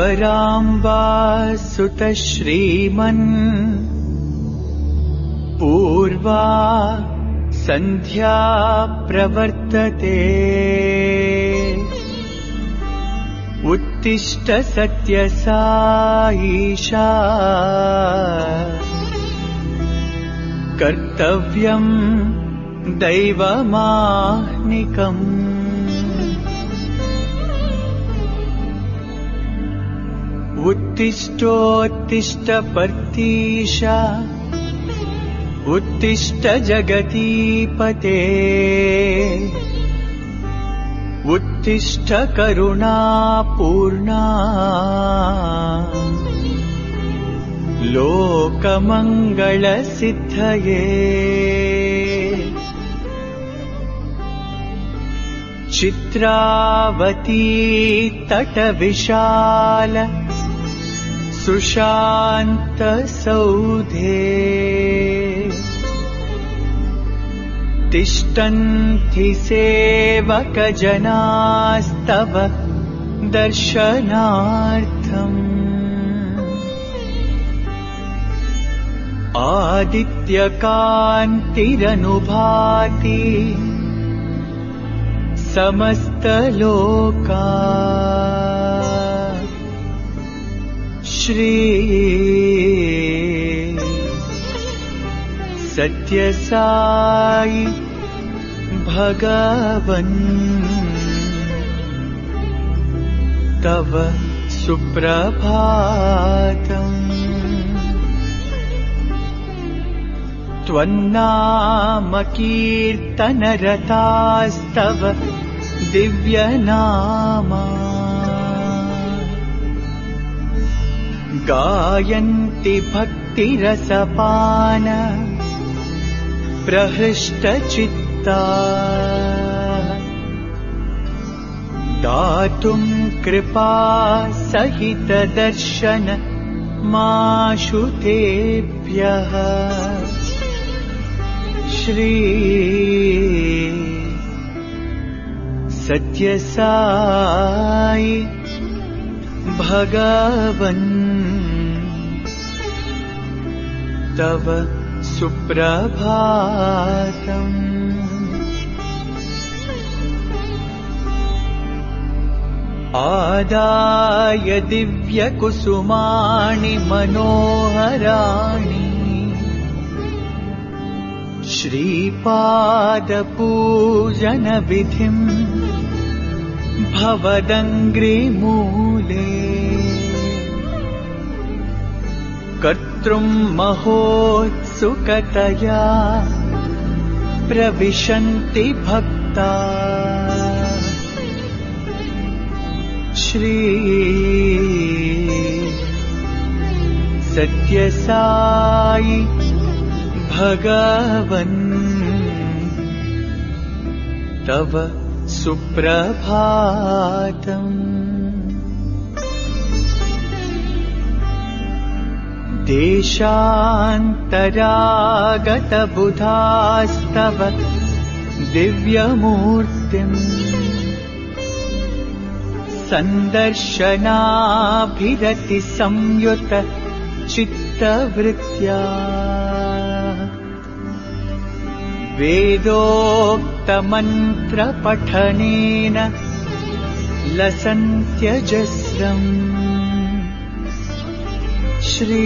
पराम्बा सुत श्रीमन् पूर्वा संध्या प्रवर्तते उत्तिष्ठ सत्यसाईशा कर्तव्यं दैवमाह्निकम् उत्तिष्ठोत्तिष्ठ पर्तीश उत्तिष्ठ जगतीपते उत्तिष्ठ करुणापूर्णा लोकमङ्गलसिद्धये चित्रावती तटविशाल सुशान्त सौधे तिष्ठन्ति सेवकजनास्तव दर्शनार्थम् आदित्यकान्तिरनुभाति समस्तलोका श्री सत्यसाई भगवन् तव सुप्रभातम् त्वन्नाम कीर्तनरतास्तव दिव्यनामा गायन्ति भक्तिरसपान प्रहृष्टचित्ता दातुं कृपा सहित दर्शन माशुतेभ्यः श्री सत्यसाई भगवन् तव सुप्रभातम् आदाय दिव्यकुसुमानि मनोहराणि श्रीपादपूजनविधिं भवदङ्घ्रिमूले कर्तृं महोत्सुकतया प्रविशन्ति भक्ता श्री सत्यसाई भगवन् तव सुप्रभातम् देशान्तरागतबुधास्तव दिव्यमूर्तिम् सन्दर्शनाभिरति संयुत चित्तवृत्त्या वेदोक्तमन्त्रपठनेन लसन्त्यजस्रम् श्री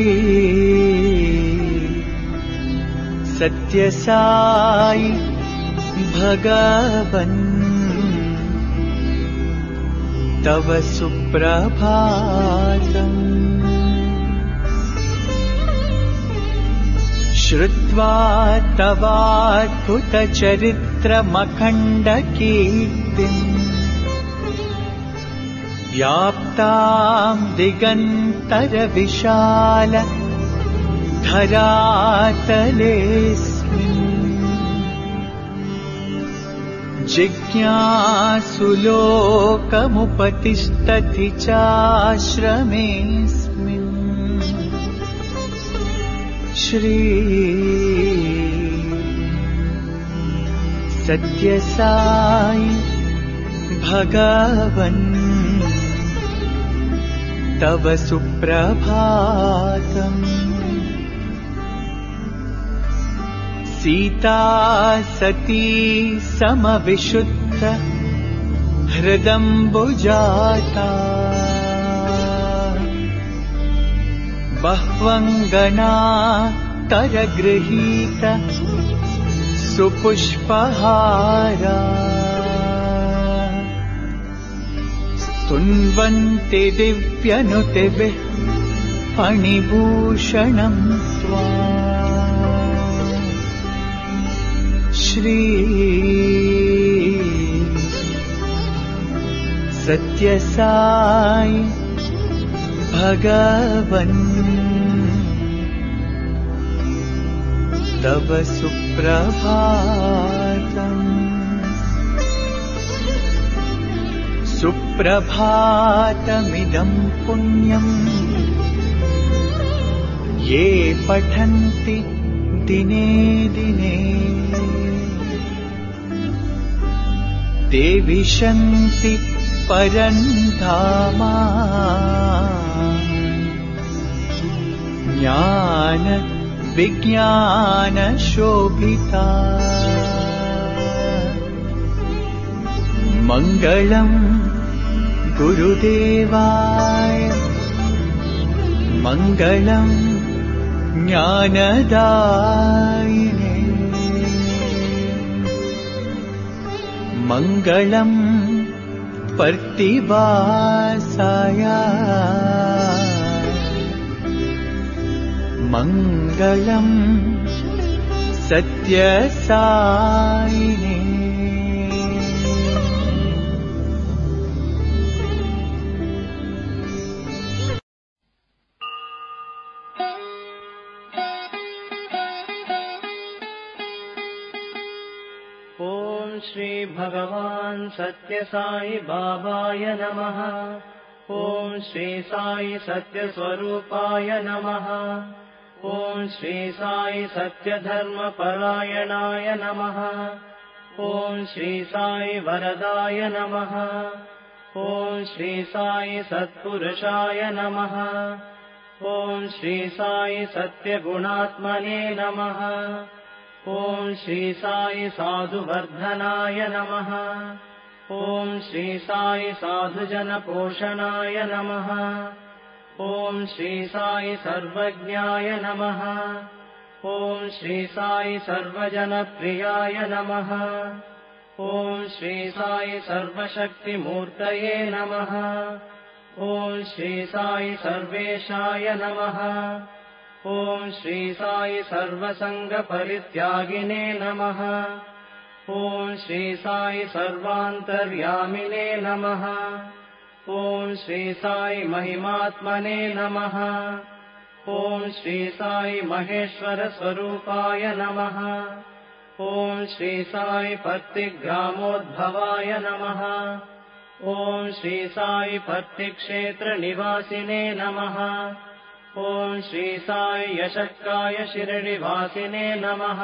सत्यसाई भगवन् तव सुप्रभातम् श्रुत्वा तवाद्भुतचरित्रमखण्डकीर्तिम् व्याप्तां दिगन्तरविशाल धरातलेऽस्मिन् जिज्ञासुलोकमुपतिष्ठति चाश्रमेऽस्मिन् श्री सत्यसाई भगवन् तव सुप्रभातम्। सीता सती समविशुद्ध हृदम्बुजाता। बह्वङ्गना करगृहीत सुपुष्पहारा। स्तुन्वन्ति दिव्यनुतिभिः फणिभूषणं त्वाम्। श्री सत्यसाई भगवन् तव सुप्रभातम्। सुप्रभातमिदं पुण्यम् ये पठन्ति दिने दिने। ते विशन्ति परन्धामा। ज्ञान विज्ञान शोभिता। मङ्गलम् गुरुदेवाय मङ्गलम् ज्ञानदायिने। मङ्गलम् पर्तिवासाय मङ्गलम् सत्यसायिने। ॐ श्री भगवान् सत्यसाई बाबाय नमः। ॐ श्री साई सत्यस्वरूपाय नमः। ॐ श्री साई सत्यधर्मपरायणाय नमः। ॐ श्री साई वरदाय नमः। ॐ श्री साई सत्पुरुषाय नमः। ॐ श्री साई सत्यगुणात्मने नमः। ॐ श्री साई साधुवर्धनाय नमः। ॐ श्री साई साधुजनपोषणाय नमः। ॐ श्री साई सर्वज्ञाय नमः। ॐ श्री साई सर्वजनप्रियाय नमः। ॐ श्री साई सर्वशक्तिमूर्तये नमः। ॐ श्री साई सर्वेशाय नमः। ॐ श्री साई सर्वसङ्गपरित्यागिने नमः। ॐ श्री साई सर्वान्तर्यामिने नमः। ॐ श्री साई महिमात्मने नमः। ॐ श्री साई महेश्वरस्वरूपाय नमः। ॐ श्री साई पत्तिग्रामोद्भवाय नमः। ॐ श्री साई पत्तिक्षेत्रनिवासिने नमः। ॐ श्री साई यशक्काय शिरडिवासिने नमः।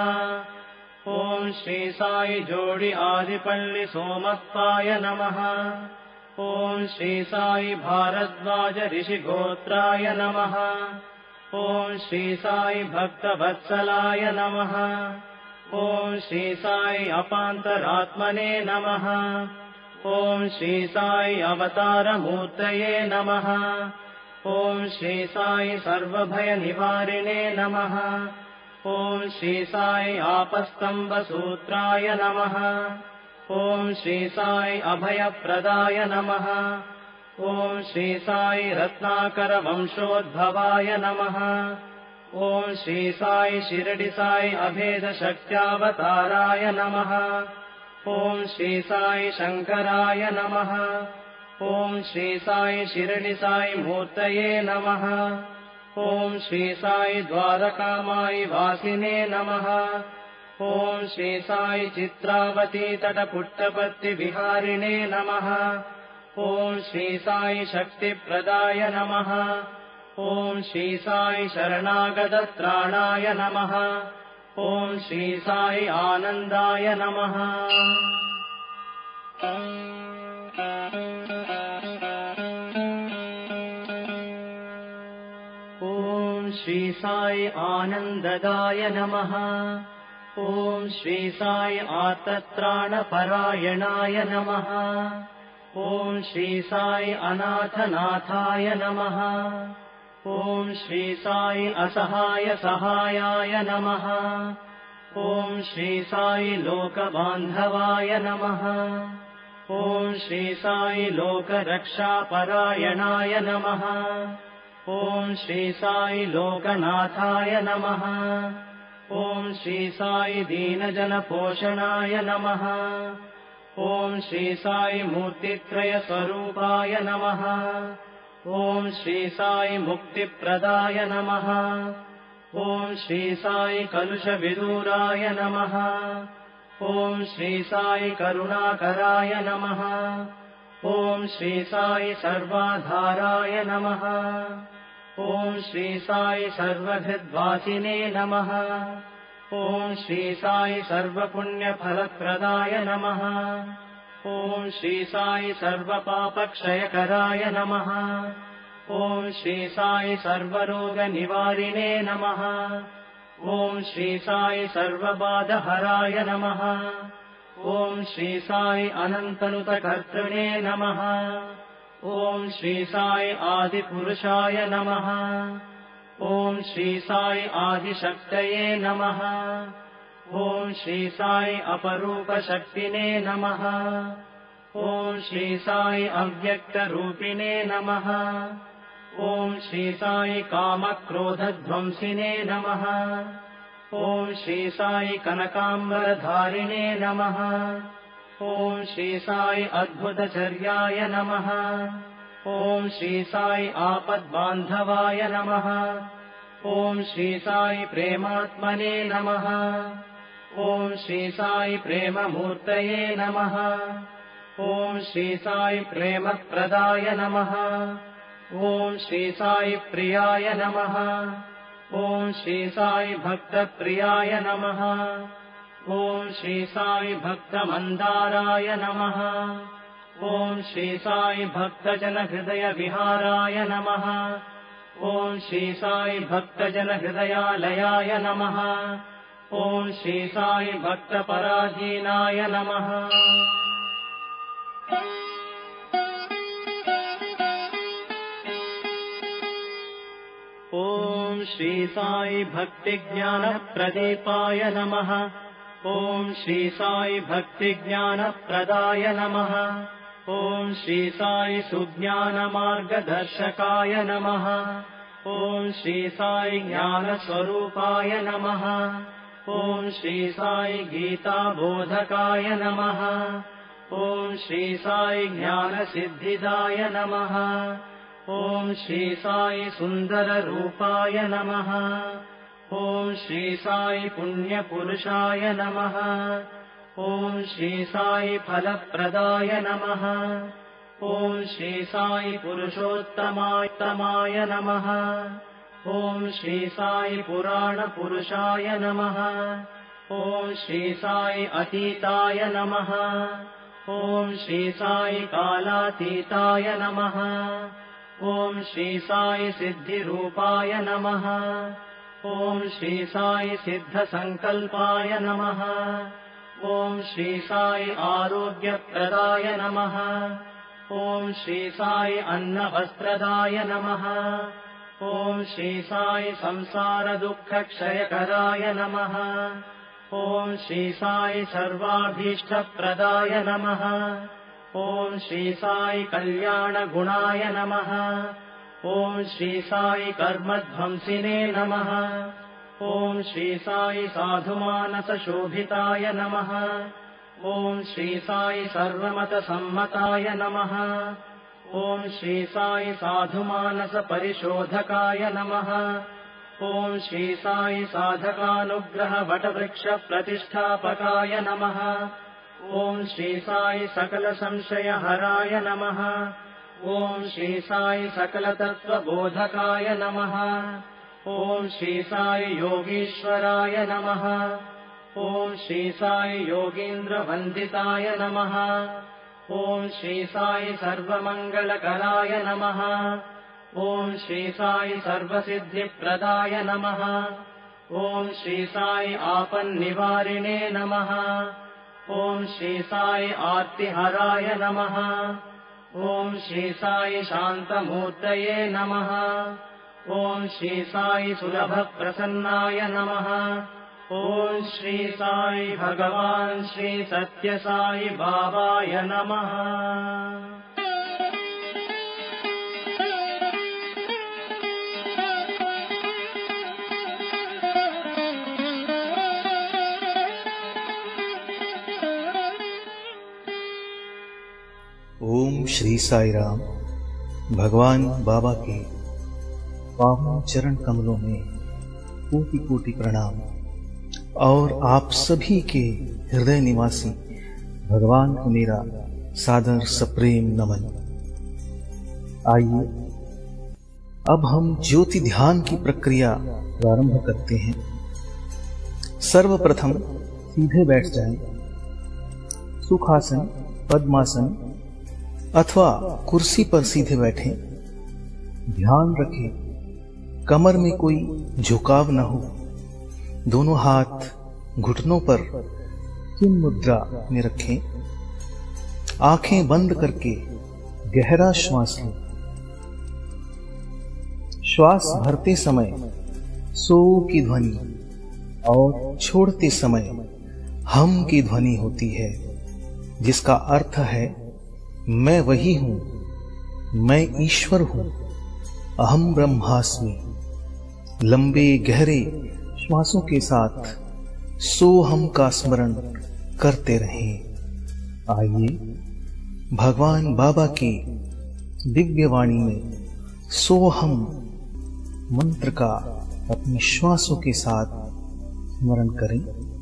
ॐ श्री साई जोडि आदिपल्लि सोमप्पाय नमः। ॐ श्री साई भारद्वाज ऋषिगोत्राय नमः। ॐ श्री साई भक्तवत्सलाय नमः। ॐ श्री साई अपान्तरात्मने नमः। ॐ श्री साई अवतारमूर्तये नमः। ॐ श्री साई सर्वभयनिवारिणे नमः। ॐ श्री साई आपस्तम्बसूत्राय नमः। ॐ श्री साई अभयप्रदाय नमः। ॐ श्री साई रत्नाकरवंशोद्भवाय नमः। ॐ श्री साई शिरडि साई अभेदशक्त्यावताराय नमः। ॐ श्री साई शङ्कराय नमः। ॐ श्री साई शिरडि साई मूर्तये नमः। ॐ श्री साई द्वारकामायि वासिने नमः। ॐ श्री साई चित्रावती तटपुट्टपत्तिविहारिणे नमः। ॐ श्री साई शक्तिप्रदाय नमः। ॐ श्री साई शरणागतत्राणाय नमः। ॐ श्री साई आनन्दाय नमः। श्री साई आनंददाय नमः। ॐ श्री साई आर्तत्राणपरायणाय नमः। ॐ श्री साई अनाथनाथाय नमः। ॐ श्री साई असहाय सहायाय नमः। ॐ श्री साई लोकबान्धवाय नमः। ॐ श्री साई लोकरक्षापरायणाय नमः। ॐ श्री साई लोकनाथाय नमः। ॐ श्री साई दीनजनपोषणाय नमः। ॐ श्री साई मूर्तित्रयस्वरूपाय नमः। ॐ श्री साई मुक्तिप्रदाय नमः। ॐ श्री साई कलुषविदूराय नमः। ॐ श्री साई करुणाकराय नमः। ॐ श्री साई सर्वाधाराय नमः। ॐ श्री साई सर्वहृद्वासिने नमः। ॐ श्री साई सर्वपुण्यफलप्रदाय नमः। ॐ श्री साई सर्वपापक्षयकराय नमः। ॐ श्री साई सर्वरोगनिवारिणे नमः। ॐ श्री साई सर्वबाधहराय नमः। ॐ श्री साई अनन्तनुतकर्तृणे नमः। ॐ श्री साई आदिपुरुषाय नमः। ॐ श्री साई आदिशक्तये नमः। ॐ श्री साई अपरूपशक्तिने नमः। ॐ श्री साई अव्यक्तरूपिणे नमः। ॐ श्री साई कामक्रोधध्वंसिने नमः। ॐ श्री साई कनकाम्बरधारिणे नमः। ॐ श्री साई अद्भुतचर्याय नमः। ॐ श्री साई आपद्बान्धवाय नमः। ॐ श्री साई प्रेमात्मने नमः। ॐ श्री साई प्रेममूर्तये नमः। ॐ श्री साई प्रेमप्रदाय नमः। ॐ श्री साई प्रियाय नमः। ॐ श्री साई भक्तप्रियाय नमः। ॐ श्री साई भक्तमन्दाराय नमः। ॐ श्री साई भक्तजनहृदयविहाराय नमः। ॐ श्री साई भक्तजनहृदयालयाय नमः। ॐ श्री साई भक्तपराधीनाय नमः। ॐ श्री साई भक्तिज्ञानप्रदीपाय नमः। ॐ श्री साई भक्तिज्ञानप्रदाय नमः। ॐ श्री साई सुज्ञानमार्गदर्शकाय नमः। ॐ श्री साई ज्ञानस्वरूपाय नमः। ॐ श्री साई गीताबोधकाय नमः। ॐ श्री साई ज्ञानसिद्धिदाय नमः। ॐ श्री साई सुन्दररूपाय नमः। ॐ श्री साई पुण्यपुरुषाय नमः। ॐ श्री साई फलप्रदाय नमः। ॐ श्री साई पुरुषोत्तमाय नमः। ॐ श्री साई पुराणपुरुषाय नमः। ॐ श्री साई अतीताय नमः। ॐ श्री साई कालातीताय नमः। ॐ श्री साई सिद्धिरूपाय नमः। ॐ श्री साई सिद्धसङ्कल्पाय नमः। ॐ श्री साई आरोग्यप्रदाय नमः। ॐ श्री साई अन्नवस्त्रदाय नमः। ॐ श्री साई संसारदुःखक्षयकराय नमः। ॐ श्री साई सर्वाभीष्टप्रदाय नमः। ॐ श्री साई कल्याणगुणाय नमः। ॐ श्री साई कर्मध्वंसिने नमः। ॐ श्री साई साधुमानसशोभिताय नमः। ॐ श्री साई सर्वमतसम्मताय नमः। ॐ श्री साई साधुमानसपरिशोधकाय नमः। ॐ श्री साई साधकानुग्रहवटवृक्षप्रतिष्ठापकाय नमः। ॐ श्री साई सकलसंशयहराय नमः। ॐ श्री साई सकलतत्त्वबोधकाय नमः। ॐ श्री साई योगीश्वराय नमः। ॐ श्री साई योगीन्द्रवन्दिताय नमः। ॐ श्री साई सर्वमङ्गलकराय नमः। ॐ श्री साई सर्वसिद्धिप्रदाय नमः। ॐ श्री साई आपन्निवारिणे नमः। ॐ श्री साई आर्तिहराय नमः। ॐ श्री साई शान्तमूर्तये नमः। ॐ श्री साई सुलभप्रसन्नाय नमः। ॐ श्री साई भगवान् श्री सत्य साई बाबाय नमः। ओम श्री साई राम। भगवान बाबा के पावन चरण कमलों में कोटि कोटि प्रणाम और आप सभी के हृदय निवासी भगवान को मेरा सादर सप्रेम नमन। आइए अब हम ज्योति ध्यान की प्रक्रिया प्रारंभ करते हैं। सर्वप्रथम सीधे बैठ जाएं। सुखासन, पद्मासन अथवा कुर्सी पर सीधे बैठें। ध्यान रखें कमर में कोई झुकाव न हो। दोनों हाथ घुटनों पर चिन्ह मुद्रा में रखें। आंखें बंद करके गहरा श्वास लें। श्वास भरते समय सो की ध्वनि और छोड़ते समय हम की ध्वनि होती है, जिसका अर्थ है मैं वही हूं, मैं ईश्वर हूं, अहम ब्रह्मास्मि। लंबे गहरे श्वासों के साथ सोहम का स्मरण करते रहें। आइए भगवान बाबा की दिव्य वाणी में सोहम मंत्र का अपने श्वासों के साथ स्मरण करें।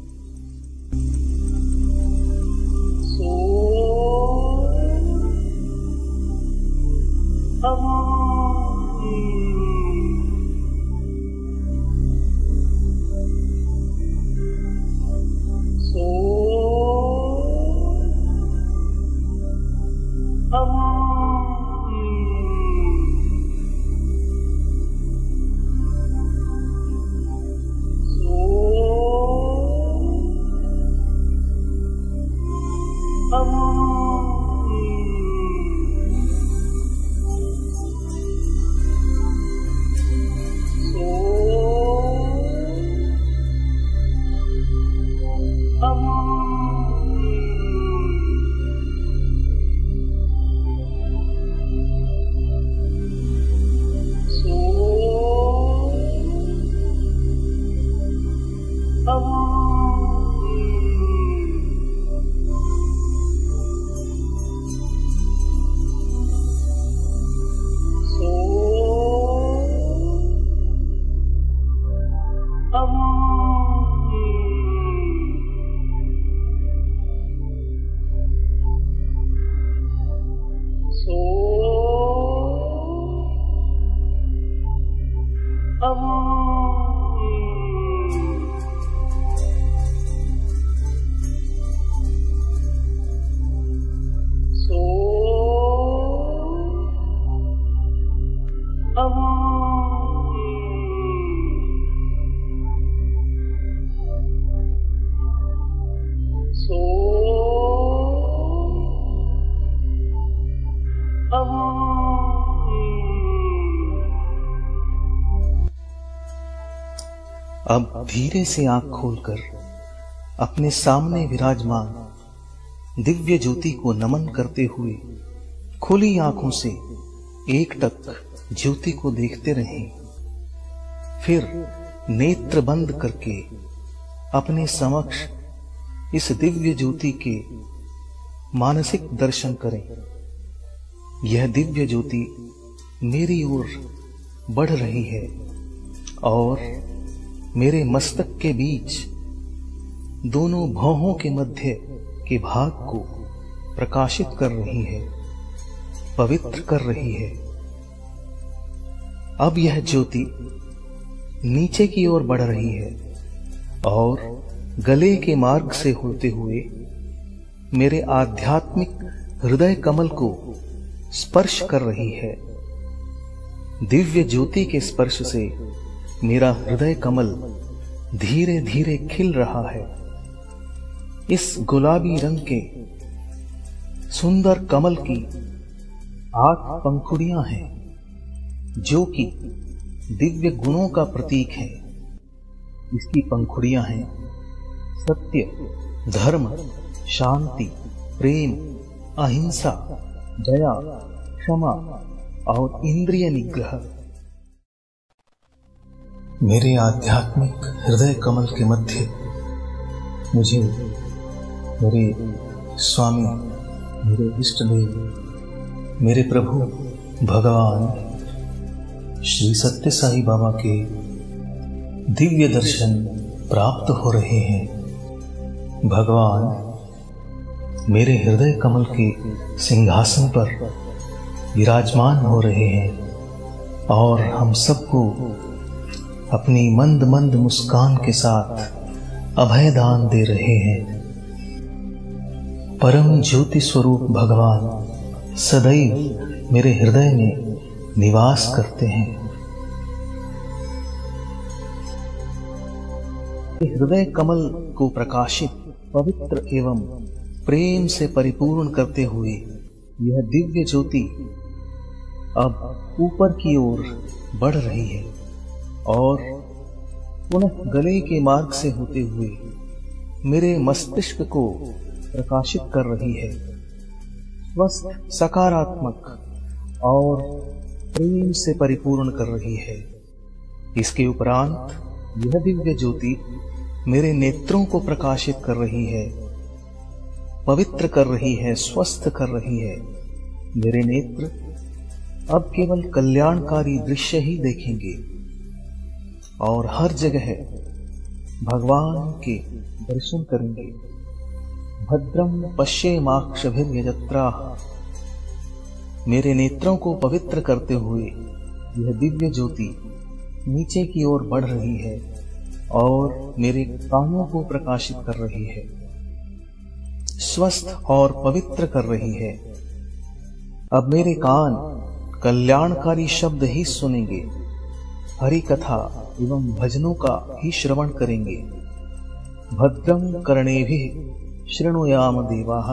अब धीरे से आंख खोलकर अपने सामने विराजमान दिव्य ज्योति को नमन करते हुए खुली आंखों से एकटक ज्योति को देखते रहें। फिर नेत्र बंद करके अपने समक्ष इस दिव्य ज्योति के मानसिक दर्शन करें। यह दिव्य ज्योति मेरी ओर बढ़ रही है और मेरे मस्तक के बीच दोनों भौहों के मध्य के भाग को प्रकाशित कर रही है, पवित्र कर रही है। अब यह ज्योति नीचे की ओर बढ़ रही है और गले के मार्ग से होते हुए मेरे आध्यात्मिक हृदय कमल को स्पर्श कर रही है। दिव्य ज्योति के स्पर्श से मेरा हृदय कमल धीरे धीरे खिल रहा है। इस गुलाबी रंग के सुंदर कमल की 8 पंखुड़ियां हैं, जो कि दिव्य गुणों का प्रतीक है। इसकी पंखुड़ियां हैं सत्य, धर्म, शांति, प्रेम, अहिंसा, दया, क्षमा और इंद्रिय निग्रह। मेरे आध्यात्मिक हृदय कमल के मध्य मुझे मेरे स्वामी, मेरे इष्ट देव, मेरे प्रभु भगवान श्री सत्य साई बाबा के दिव्य दर्शन प्राप्त हो रहे हैं। भगवान मेरे हृदय कमल के सिंहासन पर विराजमान हो रहे हैं और हम सबको अपनी मंद मंद मुस्कान के साथ अभय दान दे रहे हैं। परम ज्योति स्वरूप भगवान सदैव मेरे हृदय में निवास करते हैं। हृदय कमल को प्रकाशित, पवित्र एवं प्रेम से परिपूर्ण करते हुए यह दिव्य ज्योति अब ऊपर की ओर बढ़ रही है और पुनः गले के मार्ग से होते हुए मेरे मस्तिष्क को प्रकाशित कर रही है। स्वस्थ, सकारात्मक और प्रेम से परिपूर्ण कर रही है। इसके उपरांत यह दिव्य ज्योति मेरे नेत्रों को प्रकाशित कर रही है, पवित्र कर रही है, स्वस्थ कर रही है। मेरे नेत्र अब केवल कल्याणकारी दृश्य ही देखेंगे और हर जगह भगवान के दर्शन करेंगे। भद्रम पश्येमाक्षभिर्यजत्राः। मेरे नेत्रों को पवित्र करते हुए यह दिव्य ज्योति नीचे की ओर बढ़ रही है और मेरे कानों को प्रकाशित कर रही है, स्वस्थ और पवित्र कर रही है। अब मेरे कान कल्याणकारी शब्द ही सुनेंगे, हरि कथा एवं भजनों का ही श्रवण करेंगे। भद्रम कर्णेभिः शृणुयाम देवाः।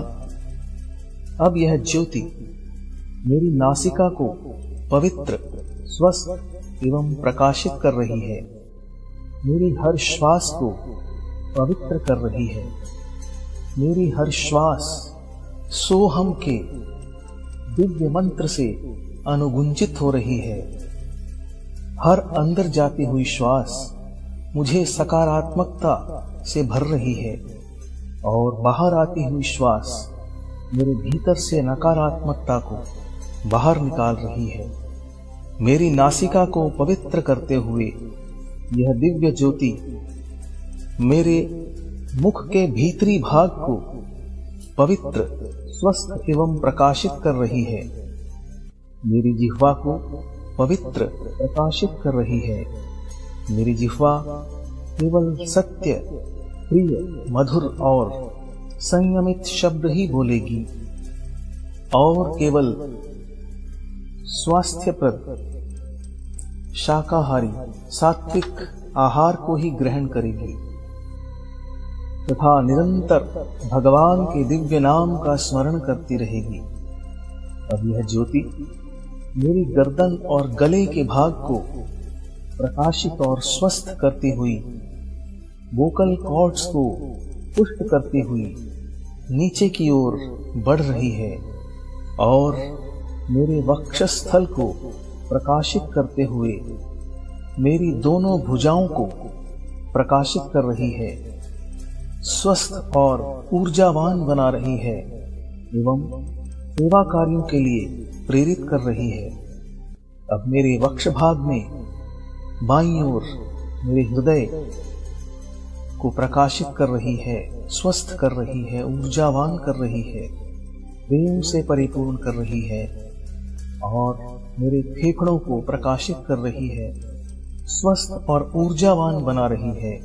अब यह ज्योति मेरी नासिका को पवित्र, स्वस्थ एवं प्रकाशित कर रही है। मेरी हर श्वास को पवित्र कर रही है। मेरी हर श्वास सोहम के दिव्य मंत्र से अनुगुंजित हो रही है। हर अंदर जाती हुई श्वास मुझे सकारात्मकता से भर रही है और बाहर आती हुई श्वास मेरे भीतर से नकारात्मकता को बाहर निकाल रही है। मेरी नासिका को पवित्र करते हुए यह दिव्य ज्योति मेरे मुख के भीतरी भाग को पवित्र, स्वस्थ एवं प्रकाशित कर रही है। मेरी जिह्वा को पवित्र, प्रकाशित कर रही है। मेरी जिह्वा केवल सत्य, प्रिय, मधुर और संयमित शब्द ही बोलेगी और केवल स्वास्थ्यप्रद, शाकाहारी, सात्विक आहार को ही ग्रहण करेगी तथा निरंतर भगवान के दिव्य नाम का स्मरण करती रहेगी। अब यह ज्योति मेरी गर्दन और गले के भाग को प्रकाशित और स्वस्थ करती हुई, वोकल कॉर्ड्स को पुष्ट करती हुई नीचे की ओर बढ़ रही है और मेरे वक्षस्थल को प्रकाशित करते हुए मेरी दोनों भुजाओं को प्रकाशित कर रही है, स्वस्थ और ऊर्जावान बना रही है एवं सेवा कार्यों के लिए प्रेरित कर रही है। अब मेरे वक्ष भाग में बाईं ओर मेरे हृदय को प्रकाशित कर रही है, स्वस्थ कर रही है, ऊर्जावान कर रही है, प्रेम से परिपूर्ण कर रही है और मेरे फेफड़ों को प्रकाशित कर रही है, स्वस्थ और ऊर्जावान बना रही है।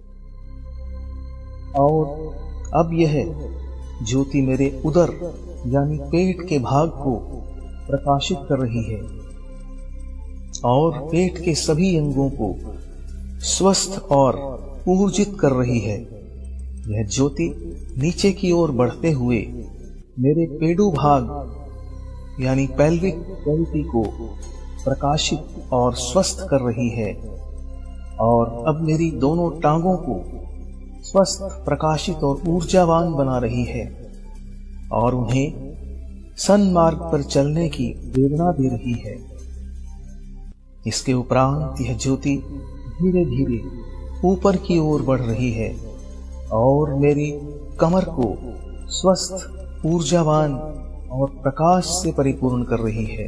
और अब यह ज्योति मेरे उदर यानी पेट के भाग को प्रकाशित कर रही है और पेट के सभी अंगों को स्वस्थ और ऊर्जित कर रही है। यह ज्योति नीचे की ओर बढ़ते हुए मेरे पेडू भाग यानी पेल्विक कैविटी को प्रकाशित और स्वस्थ कर रही है और अब मेरी दोनों टांगों को स्वस्थ, प्रकाशित और ऊर्जावान बना रही है और उन्हें सन्मार्ग पर चलने की प्रेरणा दे रही है। इसके उपरांत यह ज्योति धीरे धीरे ऊपर की ओर बढ़ रही है और मेरी कमर को स्वस्थ, ऊर्जावान और प्रकाश से परिपूर्ण कर रही है।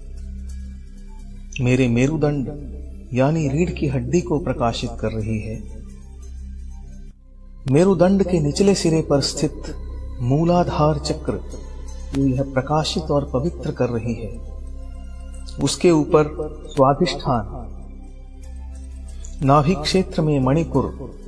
मेरे मेरुदंड यानी रीढ़ की हड्डी को प्रकाशित कर रही है। मेरुदंड के निचले सिरे पर स्थित मूलाधार चक्र को यह प्रकाशित और पवित्र कर रही है। उसके ऊपर स्वाधिष्ठान, नाभि क्षेत्र में मणिपुर,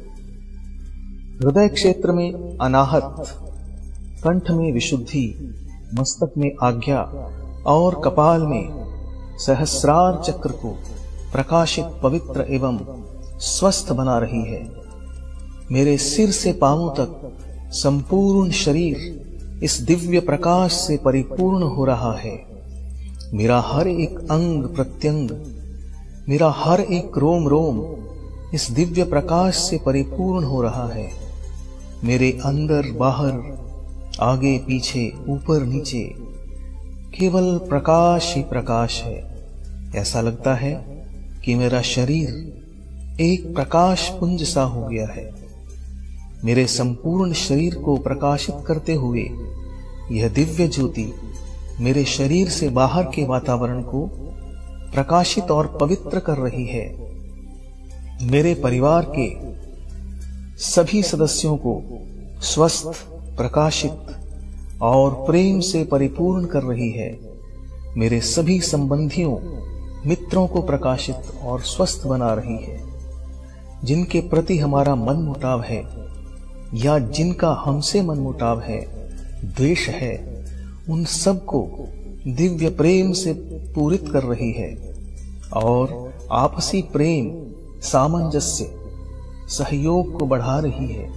हृदय क्षेत्र में अनाहत, कंठ में विशुद्धि, मस्तक में आज्ञा और कपाल में सहस्रार चक्र को प्रकाशित, पवित्र एवं स्वस्थ बना रही है। मेरे सिर से पांवों तक संपूर्ण शरीर इस दिव्य प्रकाश से परिपूर्ण हो रहा है। मेरा हर एक अंग प्रत्यंग, मेरा हर एक रोम रोम इस दिव्य प्रकाश से परिपूर्ण हो रहा है। मेरे अंदर बाहर, आगे पीछे, ऊपर नीचे केवल प्रकाश ही प्रकाश है। ऐसा लगता है कि मेरा शरीर एक प्रकाश पुंज सा हो गया है। मेरे संपूर्ण शरीर को प्रकाशित करते हुए यह दिव्य ज्योति मेरे शरीर से बाहर के वातावरण को प्रकाशित और पवित्र कर रही है। मेरे परिवार के सभी सदस्यों को स्वस्थ, प्रकाशित और प्रेम से परिपूर्ण कर रही है। मेरे सभी संबंधियों, मित्रों को प्रकाशित और स्वस्थ बना रही है। जिनके प्रति हमारा मन मुटाव है या जिनका हमसे मन मुटाव है, द्वेष है, उन सब को दिव्य प्रेम से पूरित कर रही है और आपसी प्रेम, सामंजस्य, सहयोग को बढ़ा रही है।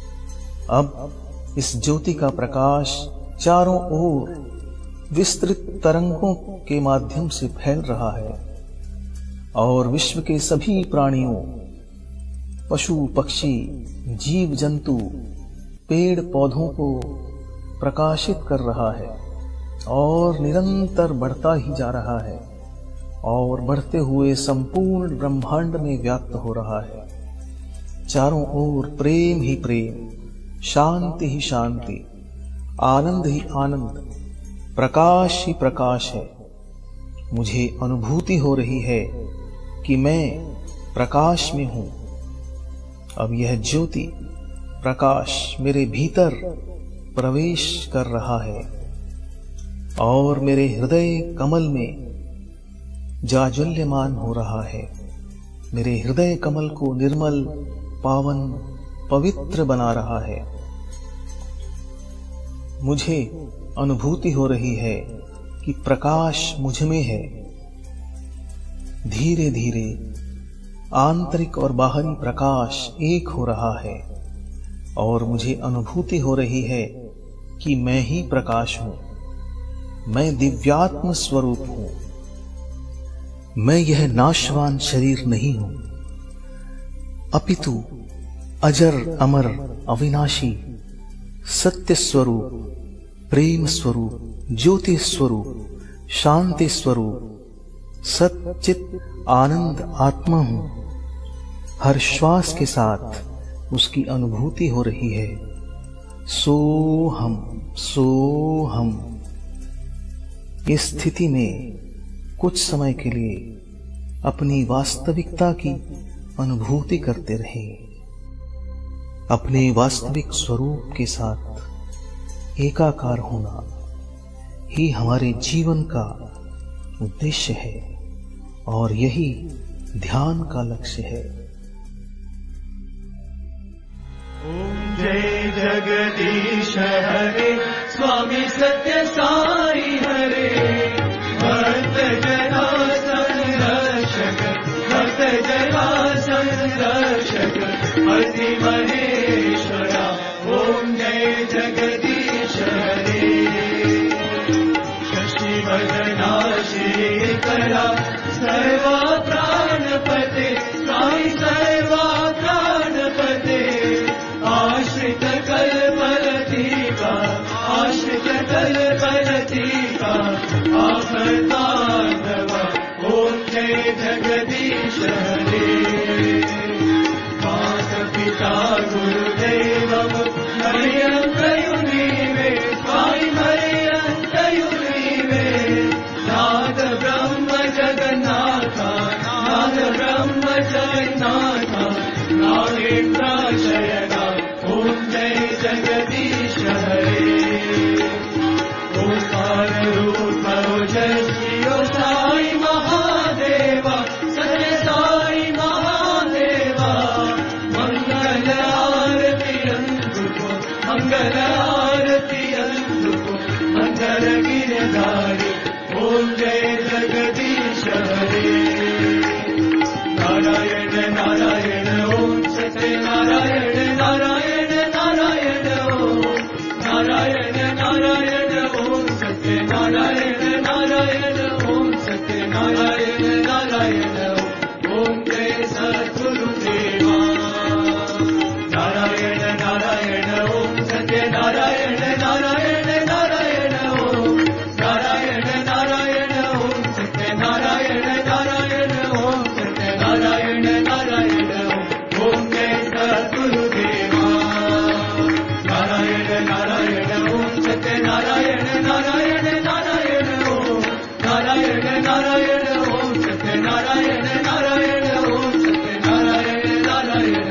अब इस ज्योति का प्रकाश चारों ओर विस्तृत तरंगों के माध्यम से फैल रहा है और विश्व के सभी प्राणियों, पशु पक्षी, जीव जंतु, पेड़ पौधों को प्रकाशित कर रहा है और निरंतर बढ़ता ही जा रहा है और बढ़ते हुए संपूर्ण ब्रह्मांड में व्याप्त हो रहा है। चारों ओर प्रेम ही प्रेम, शांति ही शांति, आनंद ही आनंद, प्रकाश ही प्रकाश है। मुझे अनुभूति हो रही है कि मैं प्रकाश में हूं। अब यह ज्योति प्रकाश मेरे भीतर प्रवेश कर रहा है और मेरे हृदय कमल में जाज्वल्यमान हो रहा है। मेरे हृदय कमल को निर्मल, पावन, पवित्र बना रहा है। मुझे अनुभूति हो रही है कि प्रकाश मुझ में है। धीरे धीरे आंतरिक और बाहरी प्रकाश एक हो रहा है और मुझे अनुभूति हो रही है कि मैं ही प्रकाश हूं। मैं दिव्यात्म स्वरूप हूं। मैं यह नाशवान शरीर नहीं हूं, अपितु अजर अमर अविनाशी सत्य स्वरूप, प्रेम स्वरूप, ज्योति स्वरूप, शांति स्वरूप, सच्चित आनंद आत्मा हूं। हर श्वास के साथ उसकी अनुभूति हो रही है। सोहम सोहम। इस स्थिति में कुछ समय के लिए अपनी वास्तविकता की अनुभूति करते रहें। अपने वास्तविक स्वरूप के साथ एकाकार होना ही हमारे जीवन का उद्देश्य है और यही ध्यान का लक्ष्य है। ओम जय जगदीश हरे, स्वामी सत्य साई हरे, भक्त जना संरक्षक जया संरक्षक अति महेश्वरा ओम जय जगदीश हरे शशिवदना श्रीकरा सर्वा प्राणपते साई सर्वा प्राणपते आश्रित कल्पलतीका आश्रित कल्पलतीका आपदानव ओम जय जगदीश हरे माता पिता गुरुदेवम मरियंतयुनीवे स्वामी मरियंतयुनीवे नाद ब्रह्म जगन्नाथा नाद ब्रह्म जगन्नाथा नागेन्द्राशयना ओम जय जगदीश हरे ओंकार रूप ओजस्वी साई महादेवा सत्य साई महादेवा मंगल आरती अंतुको मंगल आरती अंतुको मंगल गिरधारी ओम जय जगदीश हरे नारायण नारायण ओम सत्य नारायण नारायण नारायण ओम नारायण नारायण ओम सत्य नारायण नारायण ओम सत्य नारायण नारायण ओम जय सद्गुरुदेवा नारायण नारायण ओम सत्य नारायण नारायण नारायण ओम नारायण नारायण ओम सत्य नारायण नारायण ओम सत्य नारायण नारायण ओम जय सद्गुरुदेवा नारायण नारायण ओम सत्य नारायण नारायण नारायण ओम नारायण नारायण ओम सत्य नारायण नारायण ओम सत्य नारायण नारायण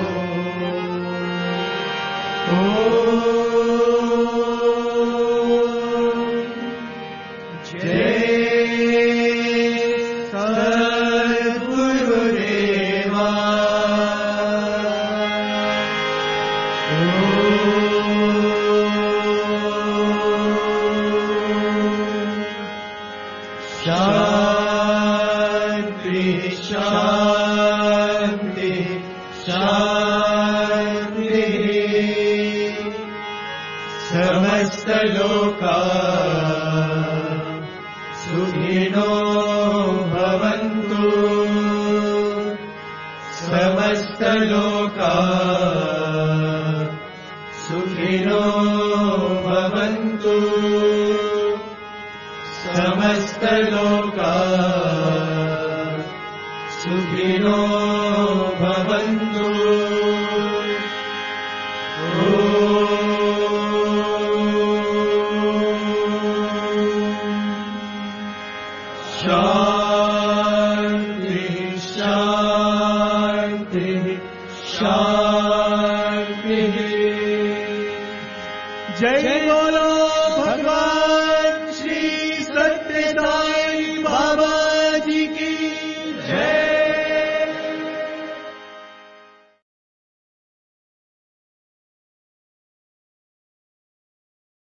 शांति शांति शांति समस्त लोका सुखिनो भवन्तु समस्त लोका सुखिनो भवन्तु समस्त लोका सुखिनो